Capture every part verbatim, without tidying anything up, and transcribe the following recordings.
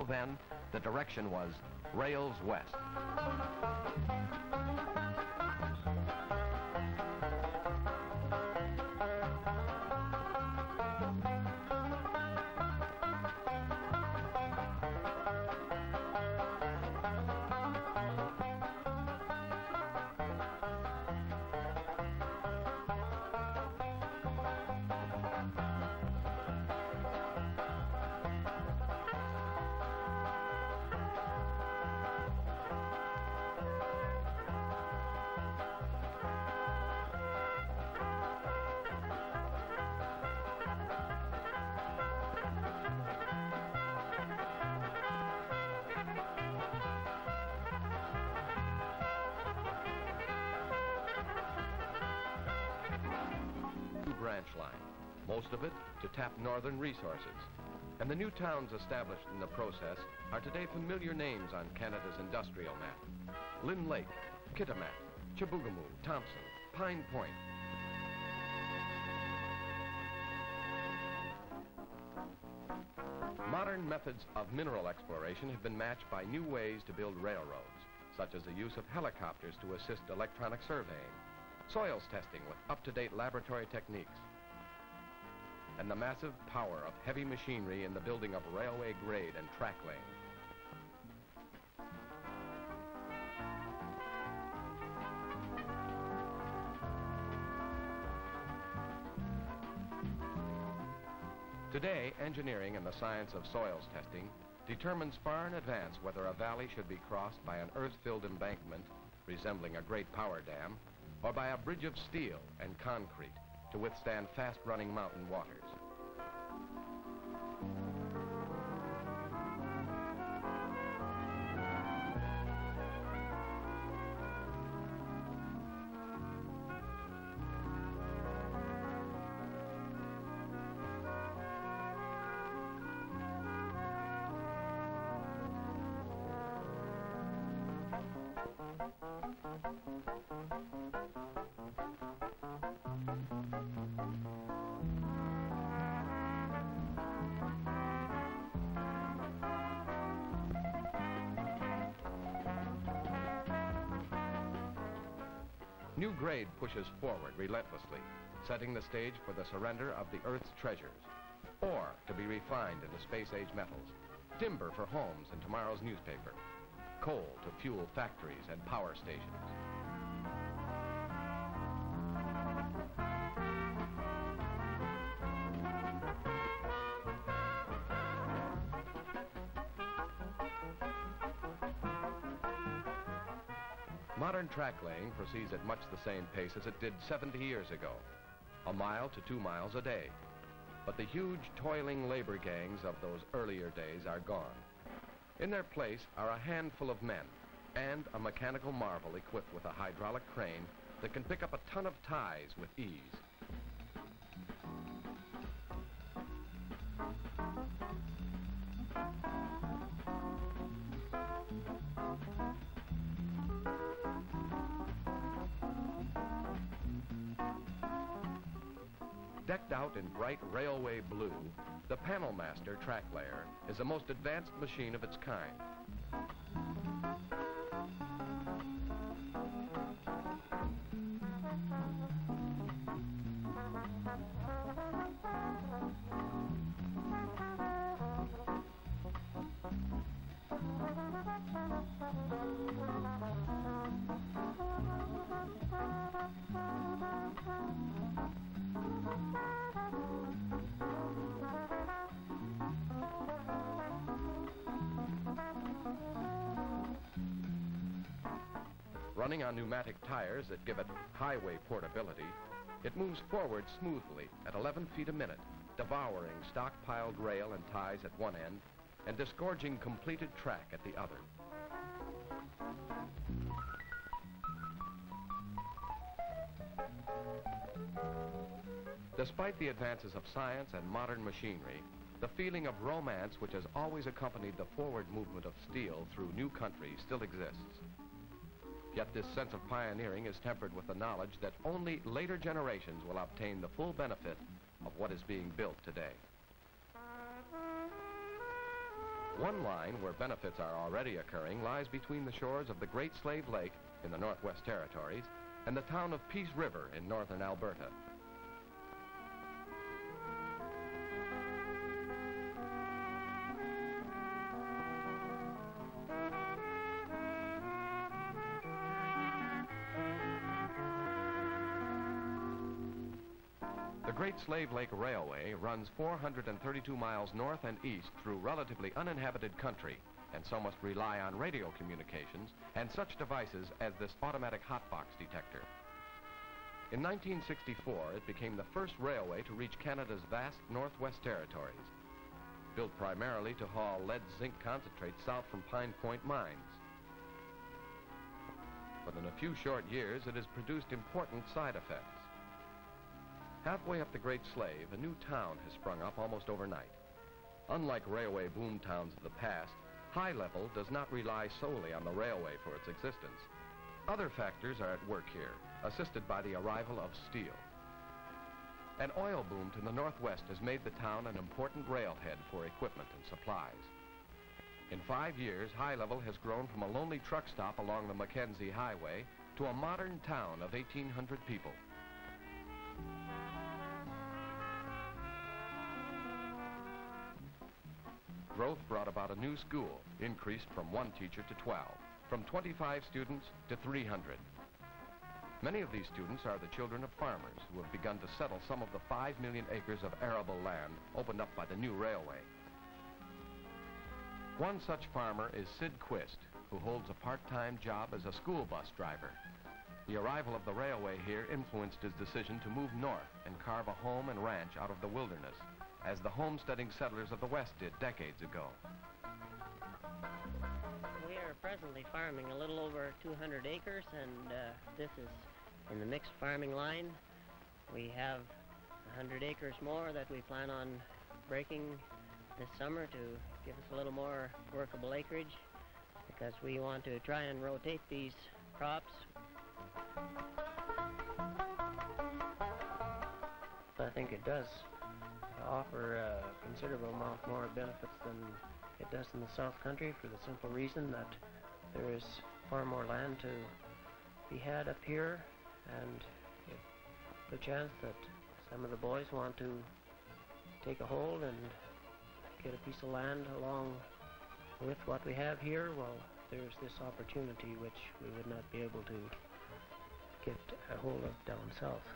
then, the direction was rails west. Branch line, most of it to tap northern resources. And the new towns established in the process are today familiar names on Canada's industrial map. Lynn Lake, Kitimat, Chibougamau, Thompson, Pine Point. Modern methods of mineral exploration have been matched by new ways to build railroads, such as the use of helicopters to assist electronic surveying, soils testing with up-to-date laboratory techniques, and the massive power of heavy machinery in the building of railway grade and track laying. Today, engineering and the science of soils testing determines far in advance whether a valley should be crossed by an earth-filled embankment resembling a great power dam, or by a bridge of steel and concrete to withstand fast-running mountain waters. New grade pushes forward relentlessly, setting the stage for the surrender of the Earth's treasures, ore to be refined into space-age metals, timber for homes and tomorrow's newspaper, coal to fuel factories and power stations. Modern track laying proceeds at much the same pace as it did seventy years ago, a mile to two miles a day. But the huge toiling labor gangs of those earlier days are gone. In their place are a handful of men and a mechanical marvel equipped with a hydraulic crane that can pick up a ton of ties with ease. Decked out in bright railway blue, the Panel Master Track Layer is the most advanced machine of its kind. Running on pneumatic tires that give it highway portability, it moves forward smoothly at eleven feet a minute, devouring stockpiled rail and ties at one end and disgorging completed track at the other. Despite the advances of science and modern machinery, the feeling of romance which has always accompanied the forward movement of steel through new countries still exists. Yet this sense of pioneering is tempered with the knowledge that only later generations will obtain the full benefit of what is being built today. One line where benefits are already occurring lies between the shores of the Great Slave Lake in the Northwest Territories and the town of Peace River in northern Alberta. The Great Slave Lake Railway runs four hundred thirty-two miles north and east through relatively uninhabited country, and so must rely on radio communications and such devices as this automatic hotbox detector. In nineteen sixty-four, it became the first railway to reach Canada's vast Northwest Territories, built primarily to haul lead-zinc concentrate south from Pine Point mines. Within a few short years, it has produced important side effects. Halfway up the Great Slave, a new town has sprung up almost overnight. Unlike railway boom towns of the past, High Level does not rely solely on the railway for its existence. Other factors are at work here, assisted by the arrival of steel. An oil boom to the northwest has made the town an important railhead for equipment and supplies. In five years, High Level has grown from a lonely truck stop along the Mackenzie Highway to a modern town of eighteen hundred people. Growth brought about a new school, increased from one teacher to twelve, from twenty-five students to three hundred. Many of these students are the children of farmers who have begun to settle some of the five million acres of arable land opened up by the new railway. One such farmer is Sid Quist, who holds a part-time job as a school bus driver. The arrival of the railway here influenced his decision to move north and carve a home and ranch out of the wilderness, as the homesteading settlers of the West did decades ago. We are presently farming a little over two hundred acres, and uh, this is in the mixed farming line. We have one hundred acres more that we plan on breaking this summer to give us a little more workable acreage, because we want to try and rotate these crops. I think it does offer a considerable amount more benefits than it does in the South Country, for the simple reason that there is far more land to be had up here, and if the chance that some of the boys want to take a hold and get a piece of land along with what we have here, well, there's this opportunity which we would not be able to get a hold of down south.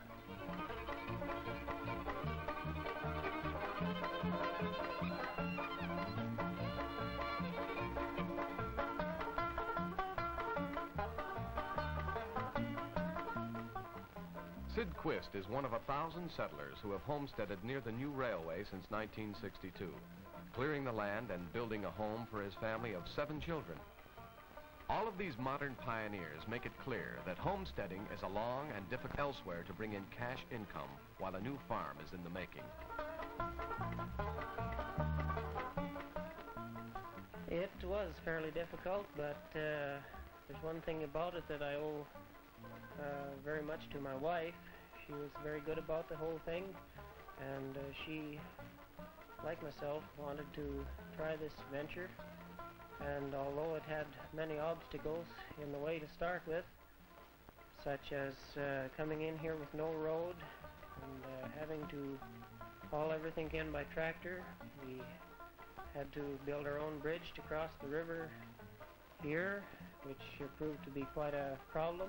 Sid Quist is one of a thousand settlers who have homesteaded near the new railway since nineteen sixty-two, clearing the land and building a home for his family of seven children. All of these modern pioneers make it clear that homesteading is a long and difficult elsewhere to bring in cash income while a new farm is in the making. It was fairly difficult, but uh, there's one thing about it that I owe uh, very much to my wife. She was very good about the whole thing, and uh, she, like myself, wanted to try this venture. And although it had many obstacles in the way to start with, such as uh, coming in here with no road and uh, having to haul everything in by tractor, we had to build our own bridge to cross the river here, which uh, proved to be quite a problem.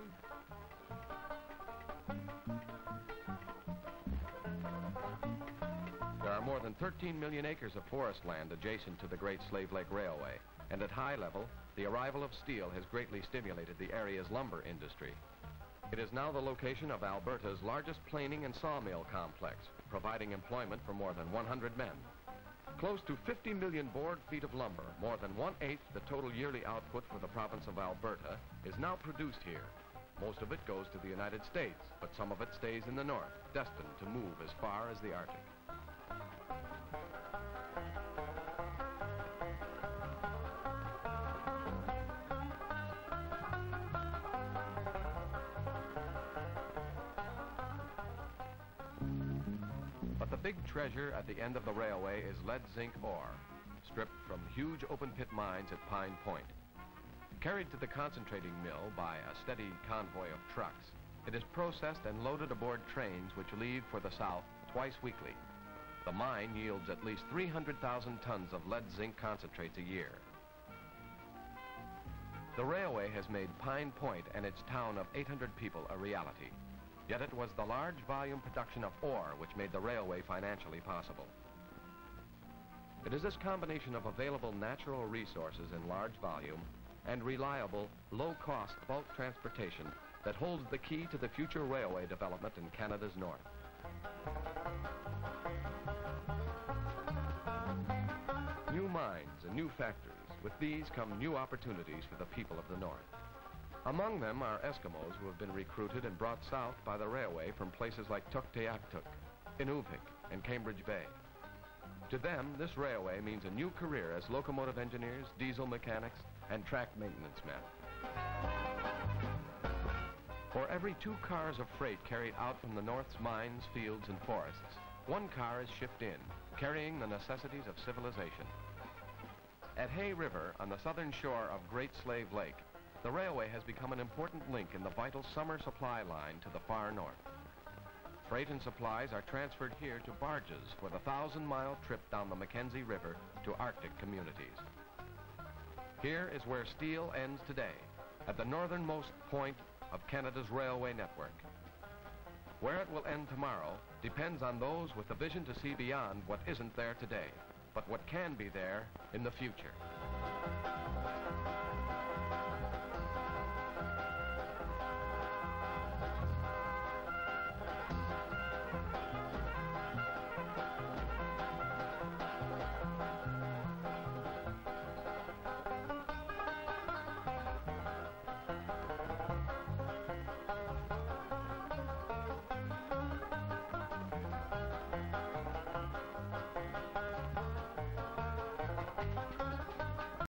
There are more than thirteen million acres of forest land adjacent to the Great Slave Lake Railway, and at High Level, the arrival of steel has greatly stimulated the area's lumber industry. It is now the location of Alberta's largest planing and sawmill complex, providing employment for more than one hundred men. Close to fifty million board feet of lumber, more than one-eighth the total yearly output for the province of Alberta, is now produced here. Most of it goes to the United States, but some of it stays in the north, destined to move as far as the Arctic. But the big treasure at the end of the railway is lead-zinc ore. stripped from huge open-pit mines at Pine Point. Carried to the concentrating mill by a steady convoy of trucks, it is processed and loaded aboard trains which leave for the south twice weekly. The mine yields at least three hundred thousand tons of lead-zinc concentrates a year. The railway has made Pine Point and its town of eight hundred people a reality. Yet it was the large volume production of ore which made the railway financially possible. It is this combination of available natural resources in large volume and reliable, low-cost bulk transportation that holds the key to the future railway development in Canada's north. New mines and new factories. With these come new opportunities for the people of the north. Among them are Eskimos who have been recruited and brought south by the railway from places like Tuktoyaktuk, Inuvik, and Cambridge Bay. To them, this railway means a new career as locomotive engineers, diesel mechanics, and track maintenance men. For every two cars of freight carried out from the north's mines, fields, and forests, one car is shipped in, carrying the necessities of civilization. At Hay River, on the southern shore of Great Slave Lake, the railway has become an important link in the vital summer supply line to the far north. Freight and supplies are transferred here to barges for the thousand-mile trip down the Mackenzie River to Arctic communities. Here is where steel ends today, at the northernmost point of Canada's railway network. Where it will end tomorrow depends on those with the vision to see beyond what isn't there today, but what can be there in the future.